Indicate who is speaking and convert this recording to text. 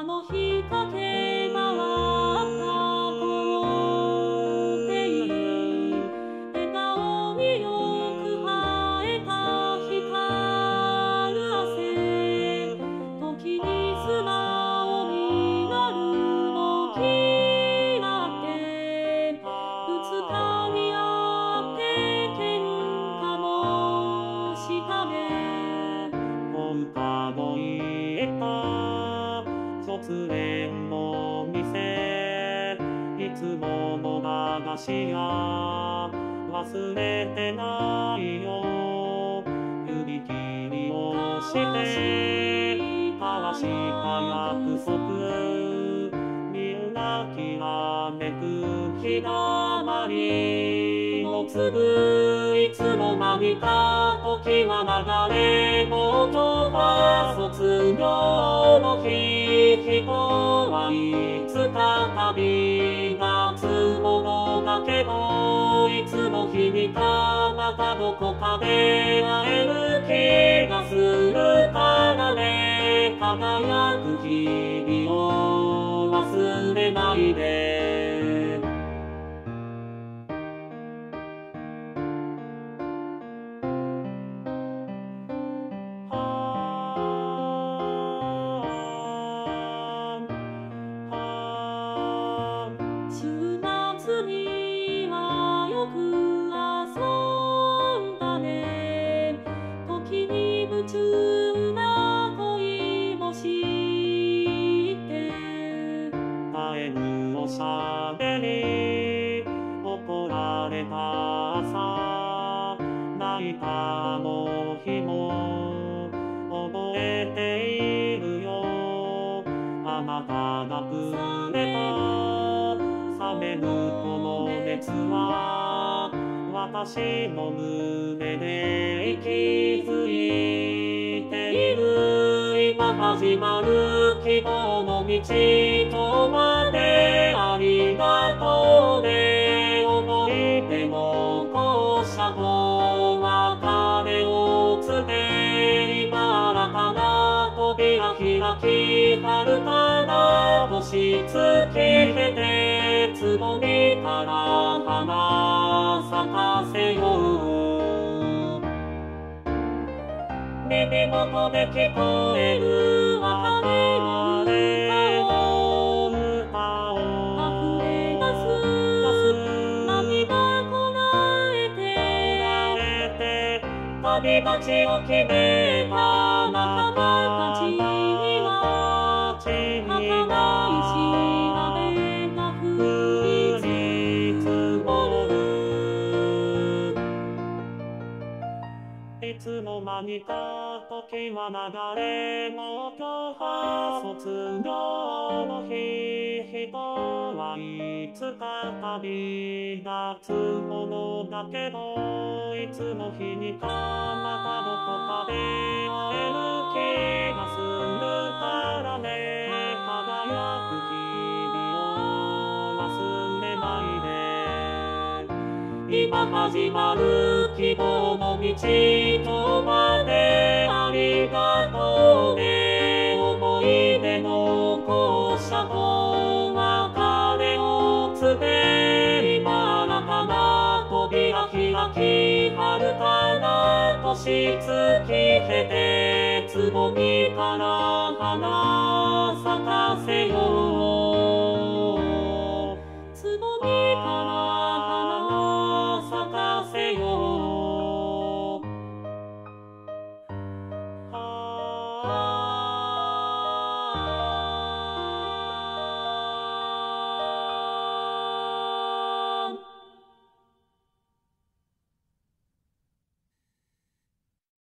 Speaker 1: の日駆け回った校庭、笑顔によく生えた光る汗、時に素直になるもきらってぶつかり合って喧嘩もしたね。
Speaker 2: 歌声た卒園の店、いつもの駄菓子屋忘れてないよ。指切りをして交わした約束、みんなきらめく日だまりの粒、いつの間にか時は流れ、もう今日は卒業の日、人はいつか旅立つものだけど、いつの日にかまたどこかで会える気がするからね。輝く日々を忘れないで。
Speaker 1: 週末にはよく遊んだね。時に夢中な恋もして
Speaker 2: 絶えぬおしゃべり、怒られた朝、泣いたあの日も覚えているよ。あなたがくれた冷めぬこの熱は、私の胸で息づいている。今始まる希望の道、今日までありがとうね。思い出の校舎と別れを告げ、今新たな扉開き、遥かな星月経て、つぼみから花咲かせよう。耳元で聞こえる別れの歌を溢れ出す涙こらえて、旅立ちを決めた仲間たちには儚い調べが降り積もる。いつの間にか時は流れ、もう今日は卒業の日、人はいつか旅立つものだけど、いつの日にかまたどこかで会える気がするからね。輝く日々を忘れないで。今始まる希望の道、今日までありがとうね。思い出の校舎と別れを告げ、今新たな扉開き、遥かな年月経て、つぼみから花咲か